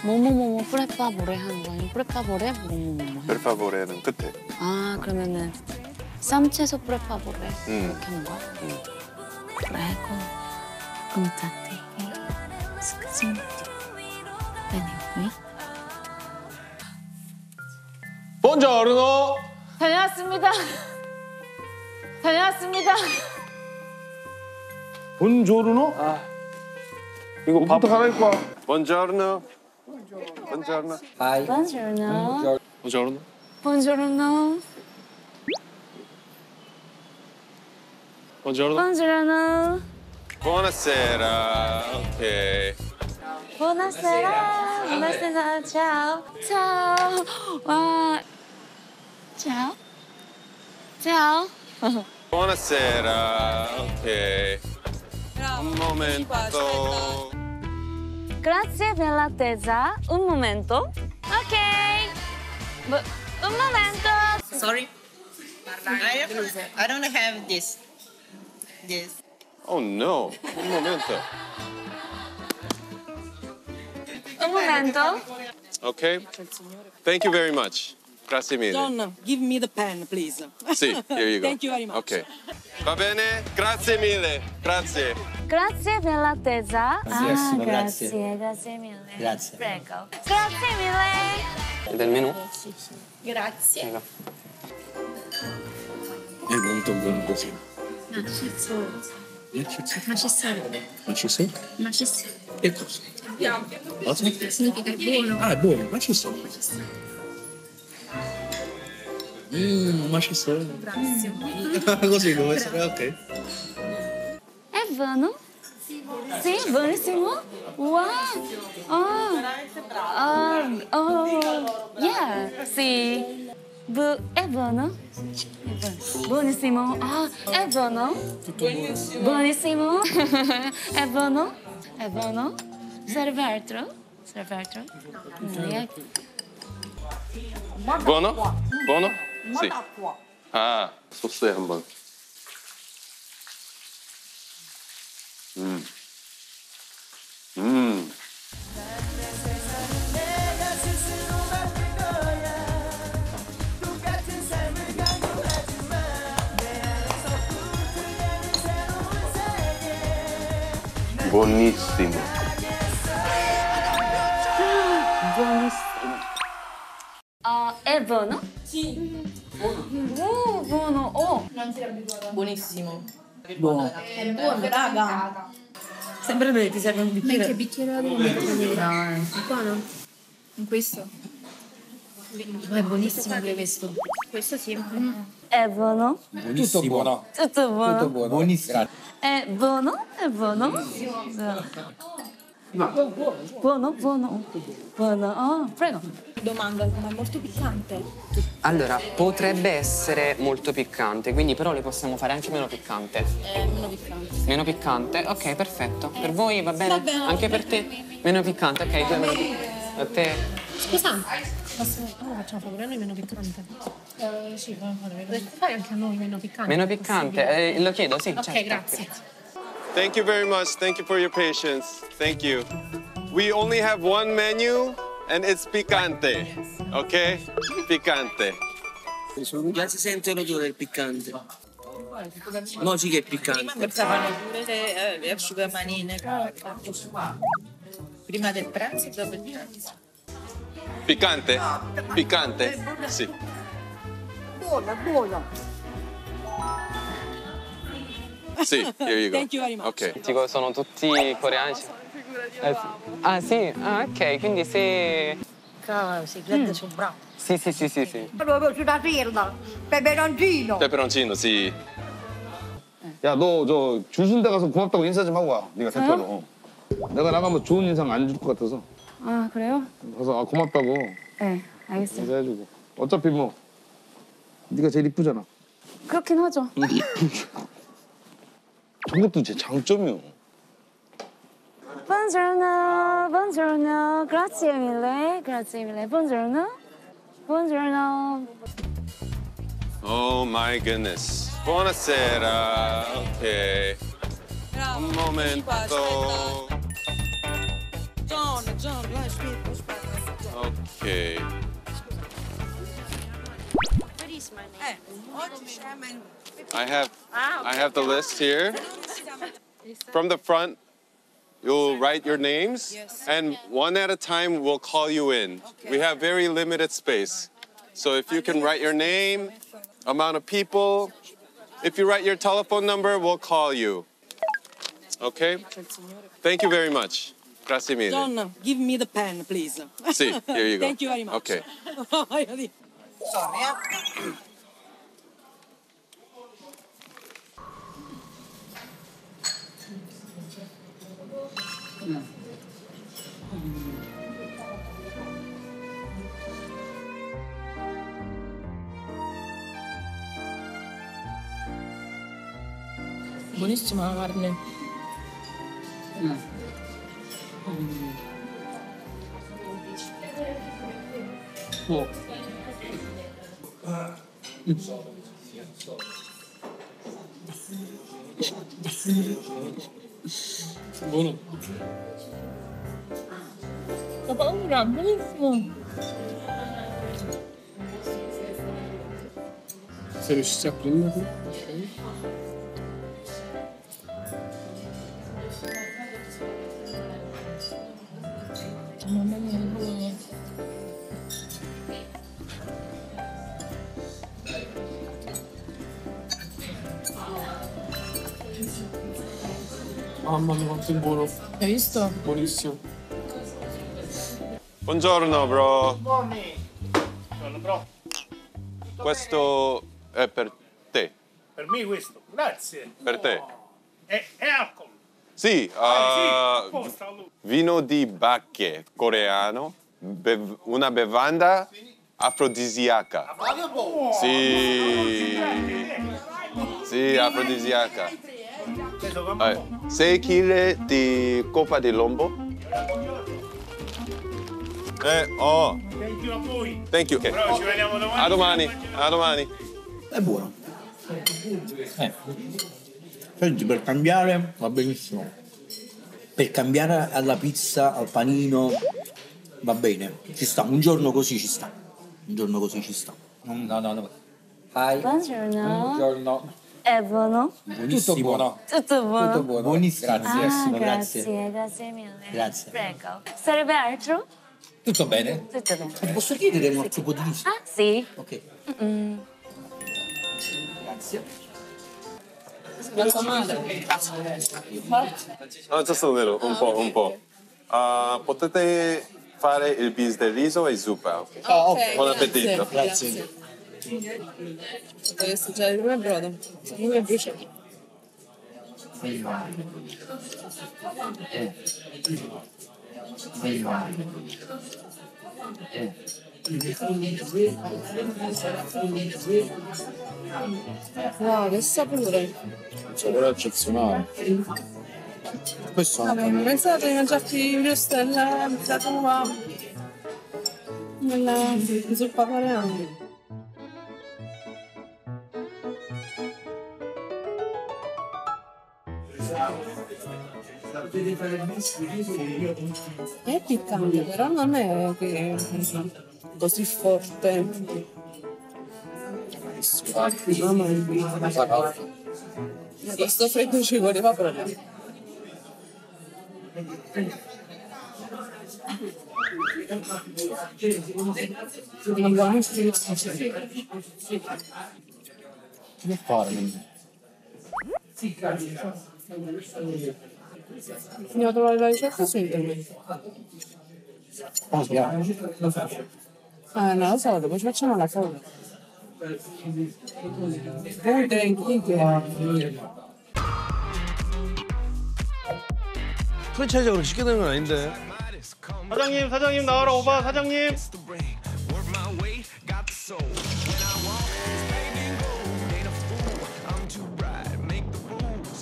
뭐뭐뭐뭐 프레파보레 하는 거 아니야? 프레파보레 뭐뭐뭐. 벨파보레는 끝에. 아 그러면은 쌈채소 프레파보레 이렇게 하는 거야? Prego, contate scusi, vieni qui. 본저르노. 다녀왔습니다. 다녀왔습니다. 본조르노? 이거 옷부터 갈아입고 와. 본저르노. 본저르노. Buongiorno. 본저르노. Buongiorno. 본저르노. Buongiorno. Buonasera. Ok. Buonasera. Buonasera. Ciao. Ciao. 와. Ciao. Ciao. Buonasera. Ok. Un momento. Grazie per l'attesa. Un momento. Ok. Un momento. Sorry? I don't have this. This. Oh no. Un momento. Un momento. Okay. Thank you very much. Grazie mille. John, give me the pen, please. Sì, here you go. Thank you very much. Okay. Va bene? Grazie mille. Grazie. Grazie per l'attesa. Grazie, grazie. Grazie mille. Grazie. Prego. Grazie mille. E del menù? Grazie. Prego. È molto buono così. Non ci sono. Non ci sei? Non ci sono. Non ci sei? Non ci sono. Che cosa? Cosa? Significa che è buono. Ah, è buono, ma ci sono. Ma ci sono. Bravissimo. Così come essere, ok. È buono? Sì, buonissimo. Wow. Yeah. Sì. È buono? Buonissimo. Ah, è buono? Buonissimo. È buono? È buono? Serve altro? Serve altro? Buono? Buono? Sì. 아, 소스에 한번. Buonissimo. Buonissimo. È buono? Sì. Buono. Oh. Buonissimo. Buono. È buono, raga. Sempre bene, ti serve un bicchiere. Ma che bicchiere devo mettere? Qua no? In questo? Ma è buonissimo pure questo. Questo sì. È buono? Tutto buono. Tutto buono. Tutto buono. Buonissimo. È buono? È buono? Buono. Oh, prego. Domanda, ma è molto piccante? Allora, potrebbe essere molto piccante, quindi però le possiamo fare anche meno piccante. Meno piccante. Meno piccante? Ok, perfetto. Per voi va bene? Va bene. Anche per te? Meno piccante, ok. Due meno a te? Scusa, facciamo favore a noi meno piccante? Sì, fai anche a noi meno piccante. Meno piccante? Lo chiedo, sì. Ok, certo. grazie. Thank you very much. Thank you for your patience. Thank you. We only have one menu and it's picante. Okay? Picante. Già si sente l'odore del piccante. No, sì che è piccante. Pensavano pure le asciugamanine. Prima del pranzo e dopo il pranzo. Piccante? Piccante? Sì. Buono. Sì, here you go. Thank you very much. Ok. Dico, sono tutti coreani. Ah, sì? Ah, ok, quindi se... Si crede sul bravo. Sì. Proprio sulla firma. Peperoncino. 페페론치노, sì. 야, 너 저 줄 쓴 데 가서 고맙다고 인사 좀 하고 와. 네가 대표로. 내가 나가면 좋은 인상 안 줄 것 같아서. 아, 그래요? 가서 고맙다고 네, 알겠어요. 인사해주고. 어차피 뭐 네가 제일 이쁘잖아. 그렇긴 하죠. 저것도 제 장점이요. Buongiorno, grazie mille, buongiorno. Oh my goodness. Buonasera. Ok. Un momento. John, vai, aspetta. Okay. I have the list here. From the front, you'll write your names, and one at a time we'll call you in. We have very limited space. So if you can write your name, amount of people, if you write your telephone number, we'll call you. Okay? Thank you very much. Grazie mille. John, give me the pen, please. See, here you go. Thank you very much. Okay. Sorry. Buonissima la carne. Buono. Ho paura, buonissimo. Se riuscissi a prenderlo. Mamma mia, buono. Mamma mia, quanto è buono. Hai visto? Buonissimo. Buongiorno, bro. Buongiorno, bro. Questo è per te. Per me questo, grazie. Per te. È alcol. Sì, Sì, apposta, allora. vino di bacche coreano, una bevanda afrodisiaca. Sì, sì, afrodisiaca. 6 kg di coppa di lombo. Oh. Thank you a voi. Thank you. Okay. Però ci vediamo domani. A domani, a domani. È buono. Senti, per cambiare va benissimo. Per cambiare alla pizza, al panino, va bene. Ci sta, un giorno così ci sta. Un giorno così ci sta. No. Hi. Buongiorno. Buongiorno. È buono? Buonissimo. Tutto buono. Tutto buono? Tutto buono. Buonissimo. Grazie, grazie mille. Grazie. Prego. Sarebbe altro? Tutto bene? Tutto bene. Ti posso chiedere un altro po' di riso? Ah, sì. Ok. Grazie. La tua madre. Just a little, un po'. Potete fare il bis del riso e zuppa. Ok, Buon appetito. Grazie. Devi assaggiare prima il brodo. Prima il bruciato. Wow, che sapore! Sapore eccezionale. Questo è Avevo pensato di mangiarti brustella, la tua nella zuppa coreana. È piccante, però non è che così forte. Mamma mia. Questo freddo ci voleva proprio. che fare? Andiamo a trovare la ricetta su internet. Come si chiama? Non lo so, dopo ci facciamo la foto. 프랜차이즈가 그렇게 쉽게 되는 건 아닌데. 사장님 나와라 오바 사장님.